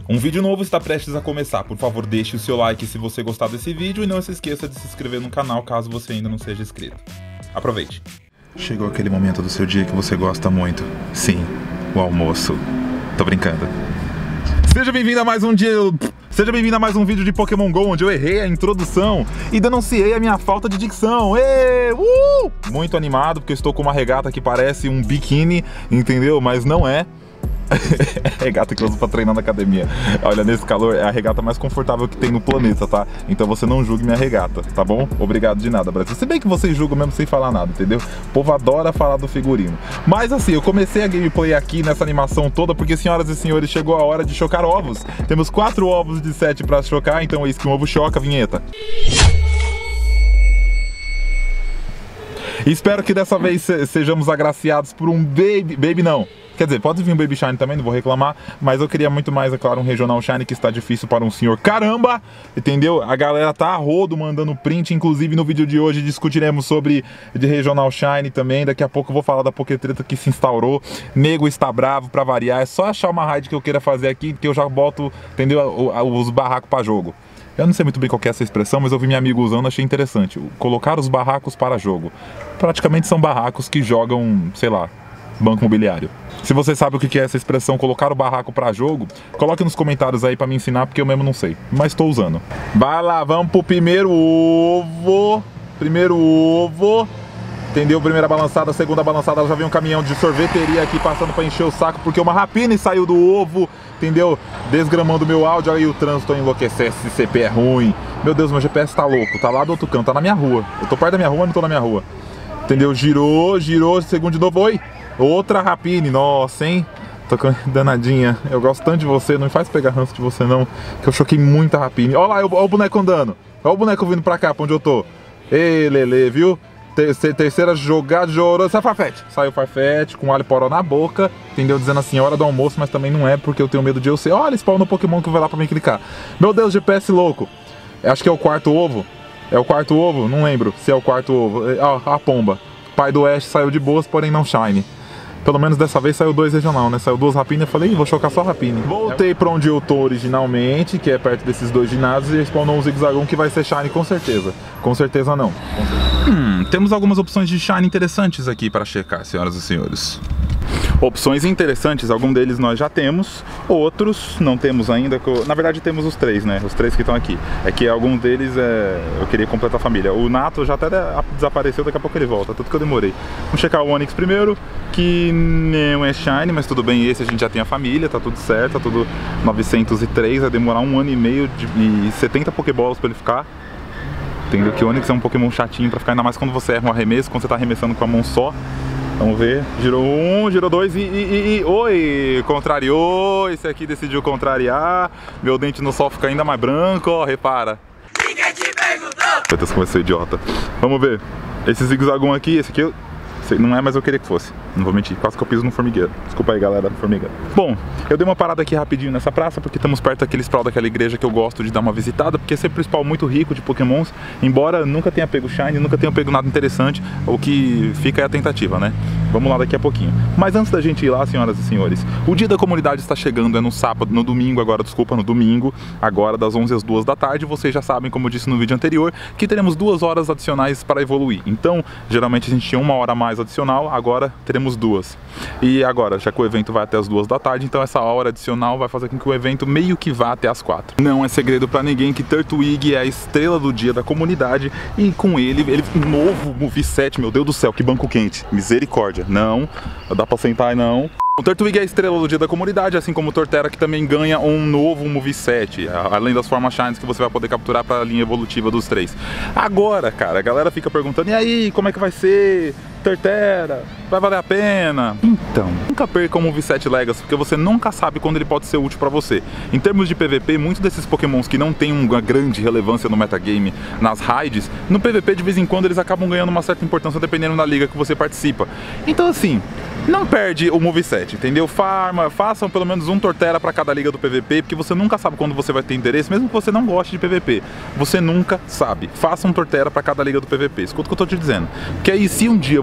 Um vídeo novo está prestes a começar, por favor deixe o seu like se você gostar desse vídeo e não se esqueça de se inscrever no canal caso você ainda não seja inscrito. Aproveite! Chegou aquele momento do seu dia que você gosta muito. Sim, o almoço. Tô brincando. Seja bem-vindo a mais um dia... Seja bem-vindo a mais um vídeo de Pokémon GO, onde eu errei a introdução e denunciei a minha falta de dicção. Muito animado, porque eu estou com uma regata que parece um biquíni, entendeu? Mas não é. É a regata que eu uso pra treinar na academia. Olha, nesse calor é a regata mais confortável que tem no planeta, tá? Então você não julgue minha regata, tá bom? Obrigado de nada, Brasil. Se bem que vocês julgam mesmo sem falar nada, entendeu? O povo adora falar do figurino. Mas assim, eu comecei a gameplay aqui nessa animação toda porque, senhoras e senhores, chegou a hora de chocar ovos. Temos 4 ovos de 7 pra chocar, então é isso que um ovo choca, vinheta. Espero que dessa vez sejamos agraciados por um Baby não. Quer dizer, pode vir um Baby Shiny também, não vou reclamar, mas eu queria muito mais, é claro, um Regional Shiny, que está difícil para um senhor caramba, entendeu? A galera tá a rodo mandando print, inclusive no vídeo de hoje discutiremos sobre de Regional Shiny também, daqui a pouco eu vou falar da Pokétreta que se instaurou, nego está bravo pra variar, é só achar uma raid que eu queira fazer aqui, que eu já boto, entendeu, os barracos para jogo. Eu não sei muito bem qual que é essa expressão, mas eu vi meu amigo usando, achei interessante, colocar os barracos para jogo. Praticamente são barracos que jogam, sei lá, banco imobiliário. Se você sabe o que é essa expressão, colocar o barraco para jogo, coloque nos comentários aí para me ensinar, porque eu mesmo não sei, mas estou usando. Vai lá, vamos pro primeiro ovo. Primeiro ovo. Entendeu? Primeira balançada, segunda balançada, já vem um caminhão de sorveteria aqui passando para encher o saco, porque uma rapina saiu do ovo, entendeu? Desgramando meu áudio, aí o trânsito enlouquecer, esse CP é ruim. Meu Deus, meu GPS tá louco, tá lá do outro canto, tá na minha rua. Eu tô perto da minha rua, mas não tô na minha rua. Entendeu? Girou, segundo de novo, oi. Outra rapine, nossa, hein? Tô danadinha. Eu gosto tanto de você, não me faz pegar ranço de você não, que eu choquei muita rapine. Olha lá, olha o boneco andando. Olha o boneco vindo pra cá, pra onde eu tô. Ei, Lele, viu? Terceira jogada, jorou. Sai Farfetch. Saiu Farfetch com alho poró na boca, entendeu? Dizendo assim, hora do almoço, mas também não é, porque eu tenho medo de eu ser. Olha, spawnou Pokémon que vai lá pra mim clicar. Meu Deus, GPS louco. Acho que é o quarto ovo. É o quarto ovo? Não lembro se é o quarto ovo. Ó, a pomba. Pai do Ash saiu de boas, porém não shine. Pelo menos dessa vez saiu 2 regional, né? Saiu 2 rapines, eu falei, vou chocar só rapine. Voltei pra onde eu tô originalmente, que é perto desses 2 ginásios, e spawnou um Zigzagoon que vai ser shine com certeza. Com certeza não. Com certeza. Temos algumas opções de shine interessantes aqui para checar, senhoras e senhores. Opções interessantes, algum deles nós já temos, outros não temos ainda. Na verdade temos os 3, né? Os 3 que estão aqui. É que algum deles eu queria completar a família. O Nato já até desapareceu, daqui a pouco ele volta, tanto que eu demorei. Vamos checar o Onix primeiro, que não é shine, mas tudo bem, esse a gente já tem a família, tá tudo certo, tá tudo 903, vai demorar 1 ano e meio e 70 Pokéballs pra ele ficar. Entendeu? Que o Onix é um Pokémon chatinho pra ficar, ainda mais quando você erra um arremesso, quando você tá arremessando com a mão só. Vamos ver, girou 1, girou 2 oi, contrariou, esse aqui decidiu contrariar, meu dente no sol fica ainda mais branco, ó, repara. Ninguém te perguntou! Meu Deus, como eu sou idiota. Vamos ver, esse Zigzagoon aqui, esse aqui não é, mas eu queria que fosse, não vou mentir, quase que eu piso no formigueiro. Desculpa aí, galera do formigueiro. Bom, eu dei uma parada aqui rapidinho nessa praça, porque estamos perto daquele spawn daquela igreja que eu gosto de dar uma visitada, porque é sempre um spawn muito rico de Pokémons, embora nunca tenha pego Shine, nunca tenha pego nada interessante, o que fica é a tentativa, né? Vamos lá daqui a pouquinho. Mas antes da gente ir lá, senhoras e senhores, o dia da comunidade está chegando, é no sábado, no domingo agora, desculpa, no domingo, agora das 11 às 2 da tarde, vocês já sabem, como eu disse no vídeo anterior, que teremos 2 horas adicionais para evoluir. Então, geralmente a gente tinha 1 hora a mais adicional, agora teremos 2. E agora, já que o evento vai até as 2 da tarde, então essa hora adicional vai fazer com que o evento meio que vá até as 4. Não é segredo pra ninguém que Turtwig é a estrela do dia da comunidade e com ele novo moveset, meu Deus do céu, que banco quente, misericórdia, não, dá pra sentar não. O Turtwig é a estrela do dia da comunidade, assim como o Torterra, que também ganha um novo moveset, além das formas shines que você vai poder capturar para a linha evolutiva dos 3. Agora, cara, a galera fica perguntando, e aí, como é que vai ser? Torterra, vai valer a pena? Então, nunca perca um moveset Legacy, porque você nunca sabe quando ele pode ser útil para você. Em termos de PVP, muitos desses pokémons que não têm uma grande relevância no metagame, nas raids, no PVP de vez em quando eles acabam ganhando uma certa importância dependendo da liga que você participa. Então assim, não perde o moveset, entendeu? Façam pelo menos um Torterra para cada liga do PVP, porque você nunca sabe quando você vai ter interesse, mesmo que você não goste de PVP. Você nunca sabe. Faça um Torterra para cada liga do PVP, escuta o que eu tô te dizendo. Porque aí se um dia você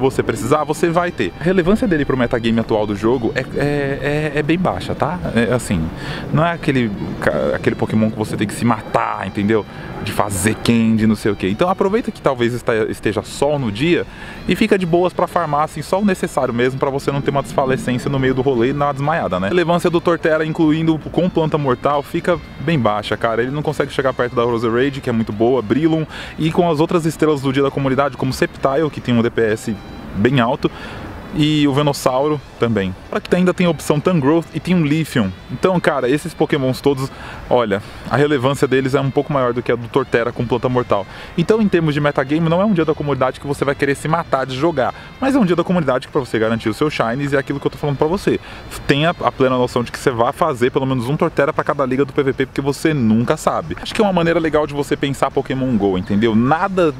você precisar, você vai ter. A relevância dele pro metagame atual do jogo é bem baixa, tá? Assim, não é aquele Pokémon que você tem que se matar, entendeu? De fazer candy, não sei o que. Então aproveita que talvez esteja sol no dia e fica de boas pra farmar, assim, só o necessário mesmo pra você não ter uma desfalecência no meio do rolê e dar uma desmaiada, né? A relevância do Torterra, incluindo com planta mortal, fica bem baixa, cara. Ele não consegue chegar perto da Roserade, que é muito boa, Brilum, e com as outras estrelas do dia da comunidade, como Sceptile, que tem um DPS bem alto, e o Venossauro também. Só que ainda tem a opção Tangrowth e tem um Lithium. Então, cara, esses Pokémons todos, olha, a relevância deles é um pouco maior do que a do Torterra com planta mortal. Então, em termos de metagame, não é um dia da comunidade que você vai querer se matar de jogar, mas é um dia da comunidade que pra você garantir os seus shinies e é aquilo que eu tô falando pra você. Tenha a plena noção de que você vai fazer pelo menos um Torterra pra cada liga do PVP, porque você nunca sabe. Acho que é uma maneira legal de você pensar Pokémon GO, entendeu? Nada,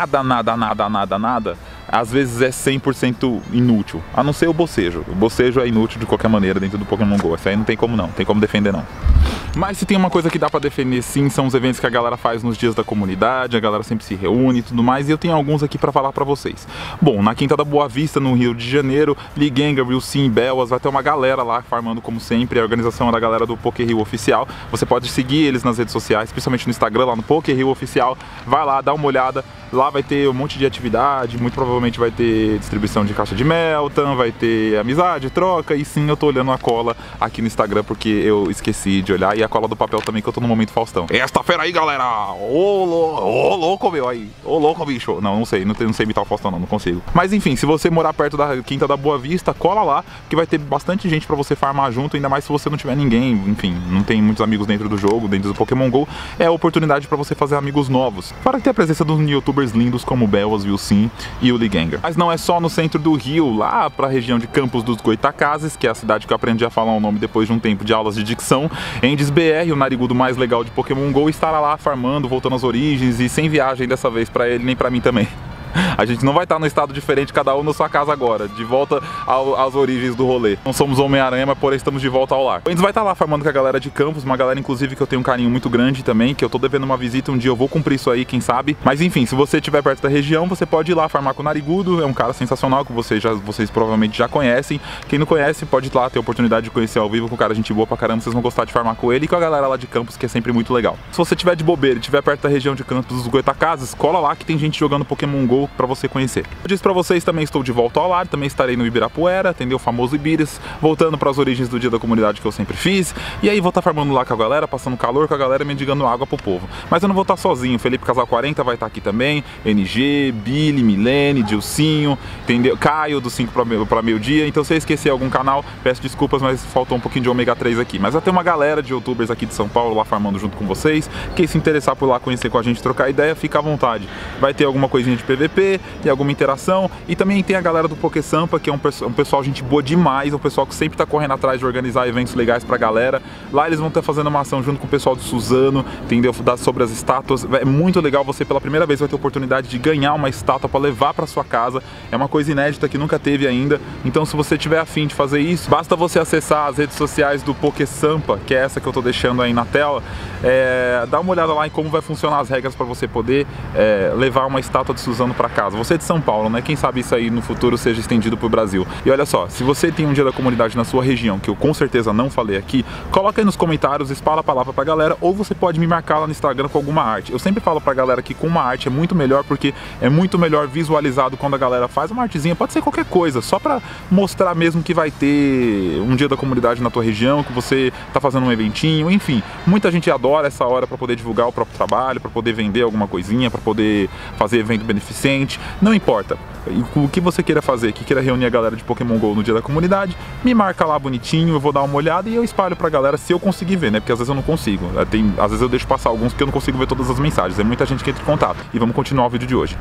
às vezes é 100% inútil, a não ser o bocejo. O bocejo é inútil de qualquer maneira dentro do Pokémon GO, isso aí não tem como não, tem como defender não. Mas se tem uma coisa que dá pra defender sim, são os eventos que a galera faz nos dias da comunidade, a galera sempre se reúne e tudo mais, e eu tenho alguns aqui pra falar pra vocês. Bom, na Quinta da Boa Vista, no Rio de Janeiro, Ligengar, Wilson, Bellas, vai ter uma galera lá farmando como sempre, a organização é da galera do PokéRio Oficial. Você pode seguir eles nas redes sociais, principalmente no Instagram, lá no PokéRio Oficial, vai lá, dá uma olhada, lá vai ter um monte de atividade, muito provavelmente vai ter distribuição de caixa de Meltan, vai ter amizade, troca, e sim, eu tô olhando a cola aqui no Instagram porque eu esqueci de olhar, e a cola do papel também, que eu tô no momento Faustão. Esta fera aí, galera! Ô louco, meu, aí! Ô louco, bicho! Não sei imitar o Faustão não consigo. Mas enfim, se você morar perto da Quinta da Boa Vista, cola lá, que vai ter bastante gente pra você farmar junto, ainda mais se você não tiver ninguém, enfim, não tem muitos amigos dentro do jogo, dentro do Pokémon GO, é a oportunidade pra você fazer amigos novos. Fora que tem a presença dos youtubers lindos como o Bellas, o Wilson e o Ligengar. Mas não é só no centro do Rio, lá pra região de Campos dos Goitacazes, que é a cidade que eu aprendi a falar o nome depois de um tempo de aulas de dicção, Endes BR, o narigudo mais legal de Pokémon GO, estará lá farmando, voltando às origens e sem viagem dessa vez pra ele, nem pra mim também. A gente não vai estar num estado diferente, cada um na sua casa agora, de volta às origens do rolê. Não somos Homem-Aranha, mas porém estamos de volta ao lar. O Endes vai estar lá farmando com a galera de Campos, uma galera inclusive que eu tenho um carinho muito grande também, que eu tô devendo uma visita, um dia eu vou cumprir isso aí, quem sabe. Mas enfim, se você estiver perto da região, você pode ir lá farmar com o Narigudo, é um cara sensacional que vocês provavelmente já conhecem. Quem não conhece, pode ir lá ter a oportunidade de conhecer ao vivo com o cara, gente boa pra caramba, vocês vão gostar de farmar com ele e com a galera lá de Campos, que é sempre muito legal. Se você estiver de bobeira e estiver perto da região de Campos dos Goitacazes, cola lá que tem gente jogando Pokémon GO pra você conhecer. Eu disse pra vocês, também estou de volta ao lar, também estarei no Ibirapuera, entendeu? O famoso Ibiras, voltando para as origens do dia da comunidade que eu sempre fiz, e aí vou estar farmando lá com a galera, passando calor com a galera, mendigando água pro povo. Mas eu não vou estar sozinho, Felipe Casal 40 vai estar aqui também, NG, Billy, Milene, Dilcinho, entendeu? Caio do 5 para meio-dia, então se eu esquecer algum canal, peço desculpas, mas faltou um pouquinho de ômega 3 aqui. Mas vai ter uma galera de youtubers aqui de São Paulo lá farmando junto com vocês, quem se interessar por lá conhecer com a gente, trocar ideia, fica à vontade. Vai ter alguma coisinha de PVP, tem alguma interação, e também tem a galera do Pokésampa, que é um pessoal gente boa demais, um pessoal que sempre tá correndo atrás de organizar eventos legais pra galera. Lá eles vão estar fazendo uma ação junto com o pessoal do Suzano, entendeu? Sobre as estátuas. É muito legal, você pela primeira vez vai ter a oportunidade de ganhar uma estátua pra levar pra sua casa. É uma coisa inédita que nunca teve ainda. Então se você tiver afim de fazer isso, basta você acessar as redes sociais do Pokésampa, que é essa que eu tô deixando aí na tela. Dá uma olhada lá em como vai funcionar as regras pra você poder levar uma estátua de Suzano pra casa. Você é de São Paulo, né? Quem sabe isso aí no futuro seja estendido pro Brasil. E olha só, se você tem um dia da comunidade na sua região, que eu com certeza não falei aqui, coloca aí nos comentários, espalha a palavra pra galera, ou você pode me marcar lá no Instagram com alguma arte. Eu sempre falo pra galera que com uma arte é muito melhor, porque é muito melhor visualizado quando a galera faz uma artezinha, pode ser qualquer coisa, só pra mostrar mesmo que vai ter um dia da comunidade na tua região, que você tá fazendo um eventinho, enfim. Muita gente adora essa hora pra poder divulgar o próprio trabalho, pra poder vender alguma coisinha, pra poder fazer evento beneficente, não importa. O que você queira fazer, que queira reunir a galera de Pokémon GO no dia da comunidade, me marca lá bonitinho, eu vou dar uma olhada e eu espalho pra galera se eu conseguir ver, né? Porque às vezes eu não consigo. Às vezes eu deixo passar alguns porque eu não consigo ver todas as mensagens. É muita gente que entra em contato. E vamos continuar o vídeo de hoje.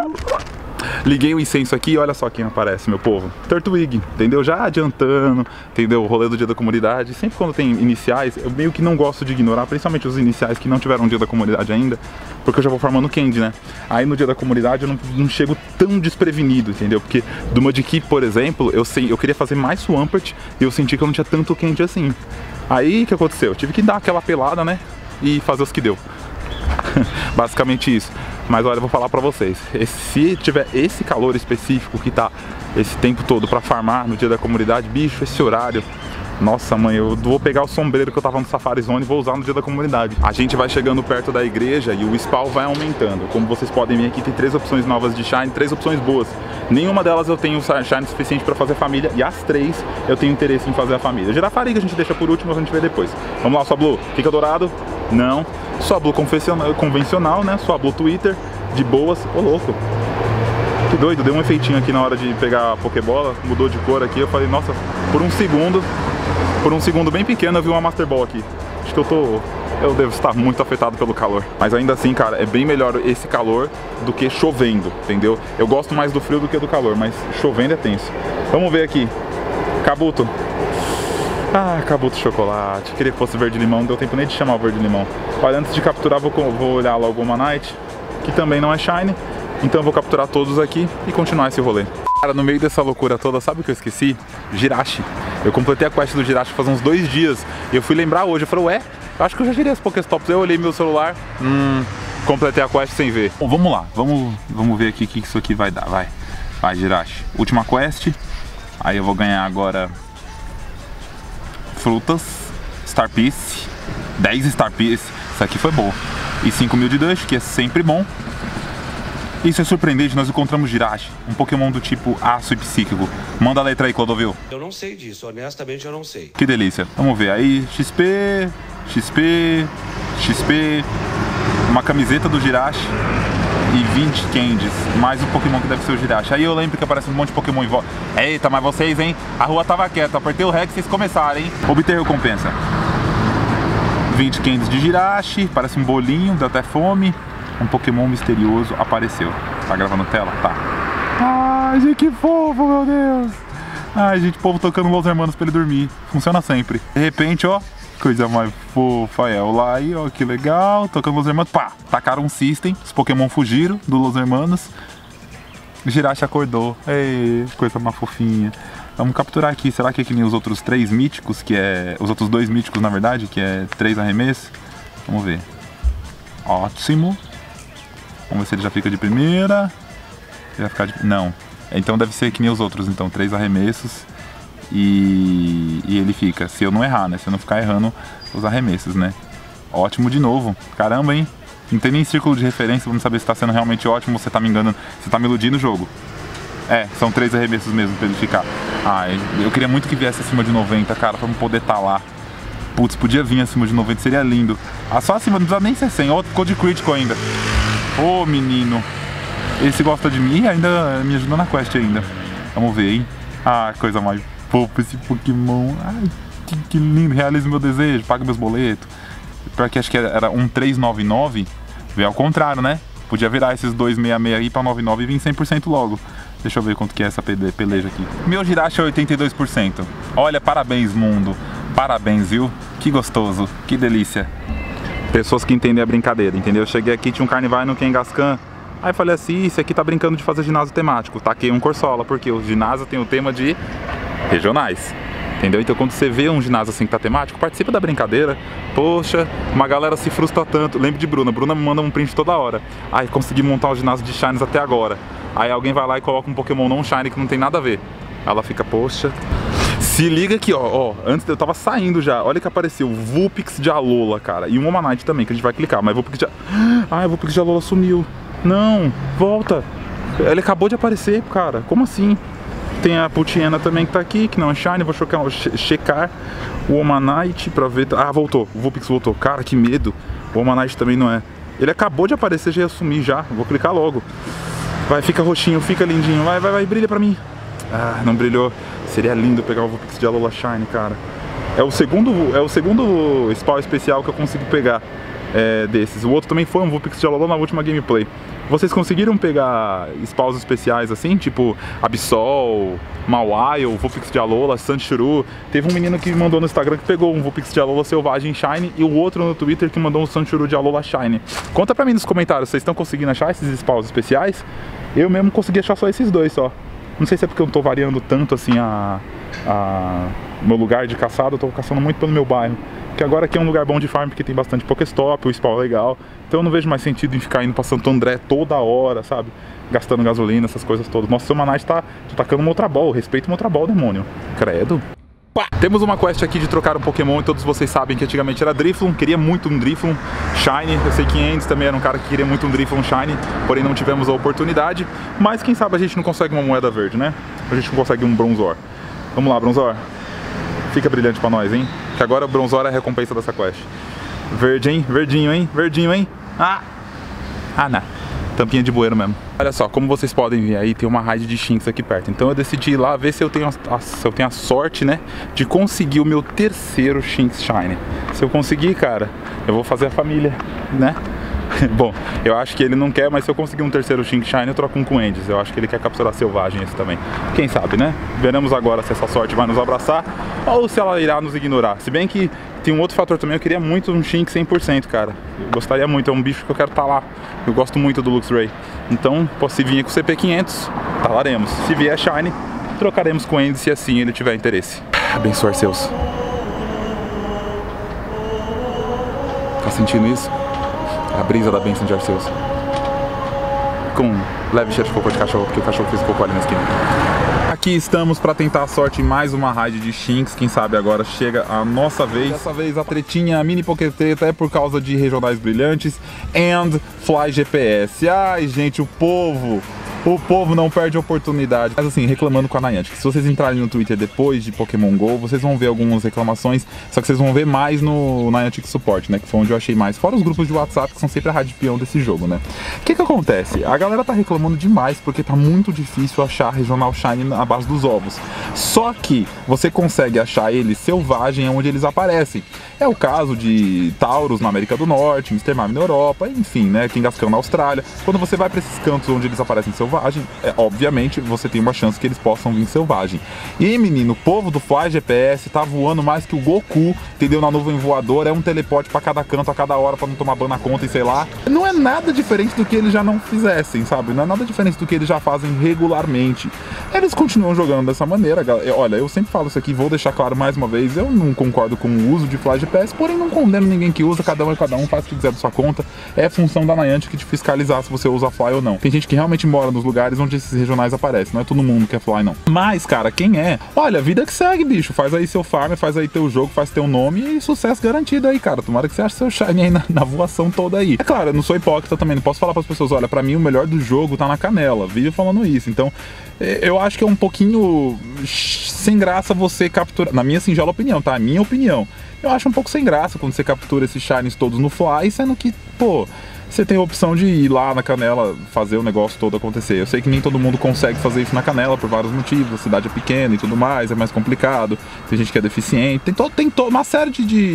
Liguei o incenso aqui e olha só quem aparece, meu povo. Turtwig, entendeu? Já adiantando, entendeu? O rolê do dia da comunidade. Sempre quando tem iniciais, eu meio que não gosto de ignorar, principalmente os iniciais que não tiveram dia da comunidade ainda, porque eu já vou farmando candy, né? Aí no dia da comunidade eu não chego tão desprevenido, entendeu? Porque do Mudkip, por exemplo, eu queria fazer mais Swampert e eu senti que eu não tinha tanto candy assim. Aí o que aconteceu? Eu tive que dar aquela pelada, né? E fazer os que deu. Basicamente isso. Mas olha, eu vou falar pra vocês, se tiver esse calor específico que tá esse tempo todo pra farmar no dia da comunidade, bicho, esse horário, nossa mãe, eu vou pegar o sombreiro que eu tava no Safari Zone e vou usar no dia da comunidade. A gente vai chegando perto da igreja e o spawn vai aumentando. Como vocês podem ver aqui, tem 3 opções novas de Shine, 3 opções boas. Nenhuma delas eu tenho Shine suficiente pra fazer família e as 3 eu tenho interesse em fazer a família. Girafariga a gente deixa por último, a gente vê depois. Vamos lá, sua Blue, fica dourado? Não. Sua Blue convencional, né? Sua Blue Twitter, de boas. Ô louco. Que doido, deu um efeitinho aqui na hora de pegar a Pokébola, mudou de cor aqui, eu falei, nossa, por um segundo bem pequeno eu vi uma Master Ball aqui. Acho que eu devo estar muito afetado pelo calor. Mas ainda assim, cara, é bem melhor esse calor do que chovendo, entendeu? Eu gosto mais do frio do que do calor, mas chovendo é tenso. Vamos ver aqui. Kabuto. Ah, Kabuto chocolate. Queria que fosse verde limão, não deu tempo nem de chamar o verde limão. Olha, antes de capturar, vou olhar logo uma Night, que também não é Shine. Então eu vou capturar todos aqui e continuar esse rolê. Cara, no meio dessa loucura toda, sabe o que eu esqueci? Jirachi. Eu completei a quest do Jirachi faz uns 2 dias e eu fui lembrar hoje. Eu falei, ué, eu acho que eu já girei as Pokéstops. Eu olhei meu celular, completei a quest sem ver. Bom, vamos lá, vamos ver aqui o que isso aqui vai dar. Vai, Jirachi. Última quest. Aí eu vou ganhar agora frutas, Star Piece, 10 Star Piece. Isso aqui foi bom. E 5.000 de Dash, que é sempre bom. Isso é surpreendente, nós encontramos Jirachi, um Pokémon do tipo Aço e Psíquico. Manda a letra aí, Clodovil. Eu não sei disso, honestamente eu não sei. Que delícia. Vamos ver aí, XP, uma camiseta do Jirachi e 20 candies, mais um Pokémon que deve ser o Jirachi. Aí eu lembro que aparece um monte de Pokémon em volta. Eita, mas vocês, hein? A rua tava quieta, apertei o REX e vocês começaram, hein? Obter recompensa. 20 candies de Jirachi, parece um bolinho, dá até fome. Um Pokémon misterioso apareceu. Tá gravando tela? Tá. Ai, gente, que fofo, meu Deus. Ai, gente, o povo tocando Los Hermanos pra ele dormir. Funciona sempre. De repente, ó, coisa mais fofa. É o Lai, ó, que legal. Tocando Los Hermanos. Pá, tacaram um System. Os Pokémon fugiram do Los Hermanos. Jirachi acordou. Ei, coisa mais fofinha. Vamos capturar aqui. Será que é que nem os outros 3 míticos, que é... Os outros 2 míticos, na verdade, que é 3 arremessos? Vamos ver. Ótimo. Vamos ver se ele já fica de primeira. Ele vai ficar de... Não. Então deve ser que nem os outros, então. 3 arremessos. E ele fica. Se eu não errar, né? Se eu não ficar errando os arremessos, né? Ótimo de novo. Caramba, hein? Não tem nem círculo de referência pra não saber se tá sendo realmente ótimo ou você tá me enganando. Você tá me iludindo o jogo. É, são 3 arremessos mesmo pra ele ficar. Ai, eu queria muito que viesse acima de 90, cara, pra eu poder tá lá. Putz, podia vir acima de 90, seria lindo. Ah, só acima, não precisa nem ser 100. Ó, ficou de critical ainda. Ô, menino. Esse gosta de mim e ainda me ajuda na quest ainda. Vamos ver, hein? Ah, coisa mais fofa esse Pokémon. Ai, que lindo. Realize meu desejo, paga meus boletos. Pior que acho que era 1399. Veio ao contrário, né? Podia virar esses 266 aí pra 99 e vir 100% logo. Deixa eu ver quanto que é essa peleja aqui. Meu Jirachi é 82%. Olha, parabéns, mundo. Parabéns, viu? Que gostoso, que delícia. Pessoas que entendem a brincadeira, entendeu? Eu cheguei aqui, tinha um Carnivine no Kangaskhan. Aí falei assim, esse aqui tá brincando de fazer ginásio temático. Taquei um Corsola, porque o ginásio tem o tema de regionais. Entendeu? Então quando você vê um ginásio assim que tá temático, participa da brincadeira. Poxa, uma galera se frustra tanto. Lembro de Bruna. Bruna me manda um print toda hora. Ai, consegui montar o ginásio de Shines até agora. Aí alguém vai lá e coloca um Pokémon não Shine que não tem nada a ver. Ela fica, poxa... Se liga aqui, ó, antes eu tava saindo já, olha que apareceu, Vulpix de Alola, cara, e um Omanite também, que a gente vai clicar, mas Vulpix de... Ai, Vulpix de Alola sumiu. Não, volta. Ele acabou de aparecer, cara, como assim? Tem a Putiena também que tá aqui, que não é Shine, vou checar o Omanite pra ver... Ah, voltou, o Vulpix voltou, cara, que medo. O Omanite também não é. Ele acabou de aparecer, já ia sumir já, vou clicar logo. Vai, fica roxinho, fica lindinho, vai, brilha pra mim. Ah, não brilhou. Seria lindo pegar o Vulpix de Alola Shine, cara. É o segundo spawn especial que eu consigo pegar desses. O outro também foi um Vulpix de Alola na última gameplay. Vocês conseguiram pegar spawns especiais assim? Tipo Absol, Mawile, Vulpix de Alola, Sandshrew. Teve um menino que mandou no Instagram que pegou um Vulpix de Alola Selvagem Shine e o outro no Twitter que mandou um Sandshrew de Alola Shine. Conta pra mim nos comentários, vocês estão conseguindo achar esses spawns especiais? Eu mesmo consegui achar só esses dois só. Não sei se é porque eu não tô variando tanto assim meu lugar de caçada, eu tô caçando muito pelo meu bairro. Que agora aqui é um lugar bom de farm porque tem bastante Pokéstop, o spawn é legal. Então eu não vejo mais sentido em ficar indo pra Santo André toda hora, sabe? Gastando gasolina, essas coisas todas. Nossa, seu Manite tá tacando uma Ultra Ball. Respeita uma Ultra Ball, demônio. Credo. Temos uma quest aqui de trocar um Pokémon e todos vocês sabem que antigamente era Drifloon, queria muito um Drifloon Shiny, eu sei que Endes também era um cara que queria muito um Drifloon Shiny, porém não tivemos a oportunidade, mas quem sabe a gente não consegue uma moeda verde, né? A gente não consegue um Bronzor. Vamos lá, Bronzor. Fica brilhante pra nós, hein? Que agora o Bronzor é a recompensa dessa quest. Verde, hein? Verdinho, hein? Verdinho, hein? Ah, não. Tampinha de bueiro mesmo. Olha só, como vocês podem ver aí, tem uma raid de Shinx aqui perto. Então eu decidi ir lá ver se eu tenho a sorte, né, de conseguir o meu terceiro Shinx Shiny. Se eu conseguir, cara, eu vou fazer a família, né? Bom, eu acho que ele não quer, mas se eu conseguir um terceiro Shinx Shiny, eu troco um com Endes. Eu acho que ele quer capturar selvagem esse também. Quem sabe, né? Veremos agora se essa sorte vai nos abraçar ou se ela irá nos ignorar. Se bem que tem um outro fator também, eu queria muito um Shinx 100%, cara. Eu gostaria muito, é um bicho que eu quero estar lá. Eu gosto muito do Luxray. Então, se vir com o CP500, talaremos. Se vier Shiny, trocaremos com Endes se assim ele tiver interesse. Abençoe seus. Tá sentindo isso? A brisa da bênção de Arceus. Com leve cheiro de cocô de cachorro, porque o cachorro fez cocô ali na esquina. Aqui estamos para tentar a sorte em mais uma raid de Shinx. Quem sabe agora chega a nossa vez. Dessa vez a tretinha, a mini Pokétreta é por causa de regionais brilhantes and Fly GPS. Ai, gente, o povo não perde a oportunidade. Mas assim, reclamando com a Niantic, se vocês entrarem no Twitter depois de Pokémon GO, vocês vão ver algumas reclamações, só que vocês vão ver mais no Niantic Support, né, que foi onde eu achei mais. Fora os grupos de WhatsApp, que são sempre a rádio peão desse jogo, né. O que acontece? A galera tá reclamando demais, porque tá muito difícil achar Regional Shiny na base dos ovos. Só que você consegue achar eles selvagem onde eles aparecem. É o caso de Tauros na América do Norte, Mr. Mime na Europa, enfim, né, Kangaskhan na Austrália. Quando você vai pra esses cantos onde eles aparecem selvagem, obviamente você tem uma chance que eles possam vir selvagem. E menino, o povo do Fly GPS tá voando mais que o Goku, entendeu? Na nuvem voadora, é um teleporte pra cada canto a cada hora pra não tomar ban na conta e sei lá. Não é nada diferente do que eles já não fizessem, sabe? Não é nada diferente do que eles já fazem regularmente. Eles continuam jogando dessa maneira, galera. Olha, eu sempre falo isso aqui, vou deixar claro mais uma vez, eu não concordo com o uso de Fly GPS, porém não condeno ninguém que usa, cada um faz o que quiser da sua conta. É função da Niantic de fiscalizar se você usa Fly ou não. Tem gente que realmente mora nos lugares onde esses regionais aparecem, não é todo mundo que é Fly, não. Mas, cara, quem é? Olha, vida que segue, bicho. Faz aí seu farm, faz aí teu jogo, faz teu nome e sucesso garantido aí, cara. Tomara que você ache seu Shiny aí na voação toda aí. É claro, eu não sou hipócrita também, não posso falar pras pessoas, olha, pra mim o melhor do jogo tá na canela. Vive falando isso. Então, eu acho que é um pouquinho sem graça você capturar, na minha singela opinião, tá? A minha opinião. Eu acho um pouco sem graça quando você captura esses Shinies todos no Fly, sendo que, pô, você tem a opção de ir lá na canela fazer o negócio todo acontecer. Eu sei que nem todo mundo consegue fazer isso na canela por vários motivos, a cidade é pequena e tudo mais, é mais complicado, tem gente que é deficiente, tem uma série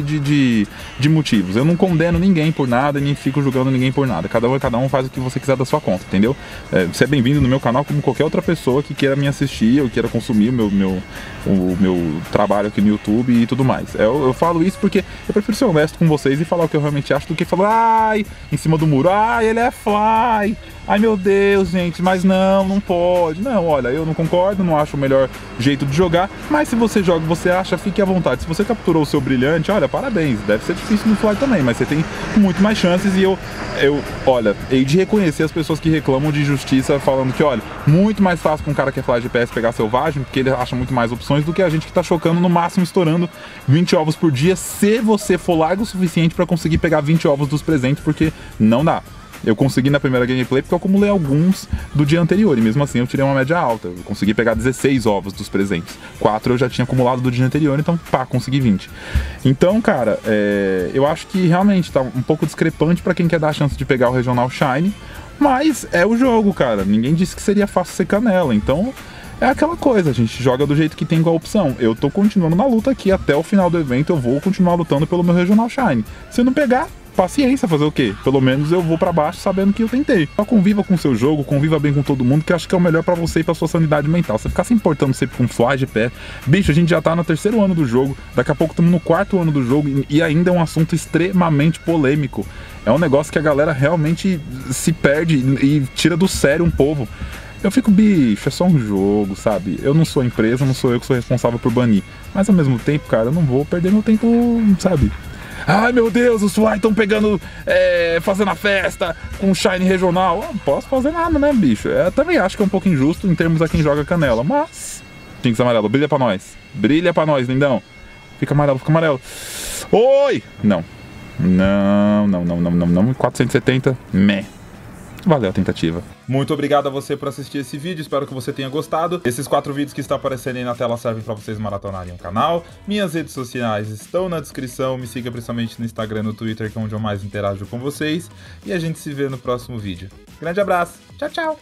de motivos. Eu não condeno ninguém por nada e nem fico julgando ninguém por nada. Cada um faz o que você quiser da sua conta, entendeu? Você é bem-vindo no meu canal como qualquer outra pessoa que queira me assistir ou queira consumir o meu trabalho aqui no YouTube e tudo mais. Eu falo isso porque eu prefiro ser honesto com vocês e falar o que eu realmente acho do que falar, ai, em cima do muro, ai, ele é Fly, ai meu Deus, gente, mas não pode. Não, olha, eu não concordo, não acho o melhor jeito de jogar, mas se você joga, você acha, fique à vontade. Se você capturou o seu brilhante, olha, parabéns, deve ser difícil no Fly também, mas você tem muito mais chances e olha, hei de reconhecer as pessoas que reclamam de justiça falando que, olha, muito mais fácil para um cara que é Fly GPS pegar selvagem, porque ele acha muito mais opções do que a gente que tá chocando no máximo estourando 20 ovos por dia, se você for largo o suficiente para conseguir pegar 20 ovos dos presentes, porque não dá. Eu consegui na primeira gameplay porque eu acumulei alguns do dia anterior e mesmo assim eu tirei uma média alta. Eu consegui pegar 16 ovos dos presentes. 4 eu já tinha acumulado do dia anterior, então pá, consegui 20. Então, cara, eu acho que realmente tá um pouco discrepante pra quem quer dar a chance de pegar o Regional Shiny, mas é o jogo, cara. Ninguém disse que seria fácil ser canela, então é aquela coisa, a gente joga do jeito que tem com a opção. Eu tô continuando na luta aqui, até o final do evento eu vou continuar lutando pelo meu Regional Shiny. Se eu não pegar, paciência, fazer o quê? Pelo menos eu vou pra baixo sabendo que eu tentei. Só conviva com o seu jogo, conviva bem com todo mundo, que eu acho que é o melhor pra você e pra sua sanidade mental. Você ficar se importando sempre com Fly de pé. Bicho, a gente já tá no 3º ano do jogo, daqui a pouco estamos no 4º ano do jogo e ainda é um assunto extremamente polêmico. É um negócio que a galera realmente se perde e tira do sério um povo. Eu fico, bicho, é só um jogo, sabe? Eu não sou a empresa, não sou eu que sou responsável por banir. Mas ao mesmo tempo, cara, eu não vou perder meu tempo, sabe? Ai meu Deus, os Fly estão pegando, fazendo a festa com Shine regional. Não posso fazer nada, né, bicho? Eu também acho que é um pouco injusto em termos a quem joga canela, mas... Tinks amarelo, brilha pra nós. Brilha pra nós, lindão. Fica amarelo, fica amarelo. Oi! Não. Não. 470, meh. Valeu a tentativa. Muito obrigado a você por assistir esse vídeo, espero que você tenha gostado. Esses 4 vídeos que estão aparecendo aí na tela servem para vocês maratonarem o canal. Minhas redes sociais estão na descrição, me siga principalmente no Instagram e no Twitter, que é onde eu mais interajo com vocês. E a gente se vê no próximo vídeo. Grande abraço, tchau, tchau!